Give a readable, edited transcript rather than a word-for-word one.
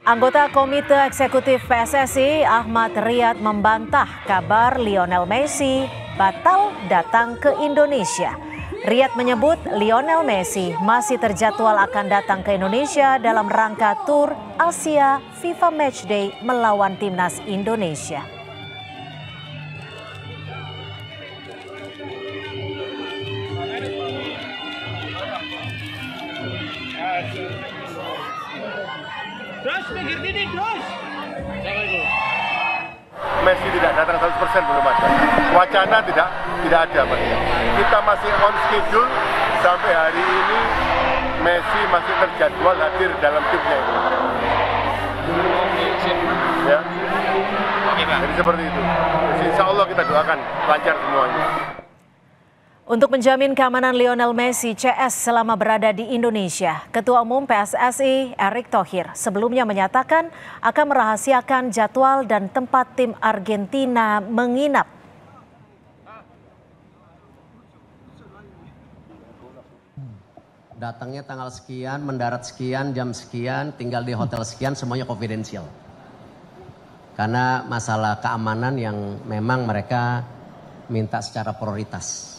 Anggota Komite Eksekutif PSSI Ahmad Riyad membantah kabar Lionel Messi batal datang ke Indonesia. Riyad menyebut Lionel Messi masih terjadwal akan datang ke Indonesia dalam rangka tur Asia FIFA Matchday melawan timnas Indonesia. Messi tidak datang 100% belum ada. Wacana tidak ada, Mas. Kita masih on schedule sampai hari ini. Messi masih terjadwal hadir dalam timnya itu. Ya. Jadi seperti itu. Insya Allah kita doakan lancar semuanya. Untuk menjamin keamanan Lionel Messi CS selama berada di Indonesia, Ketua Umum PSSI Erick Thohir sebelumnya menyatakan akan merahasiakan jadwal dan tempat tim Argentina menginap. Datangnya tanggal sekian, mendarat sekian, jam sekian, tinggal di hotel sekian, semuanya konfidensial. Karena masalah keamanan yang memang mereka minta secara prioritas.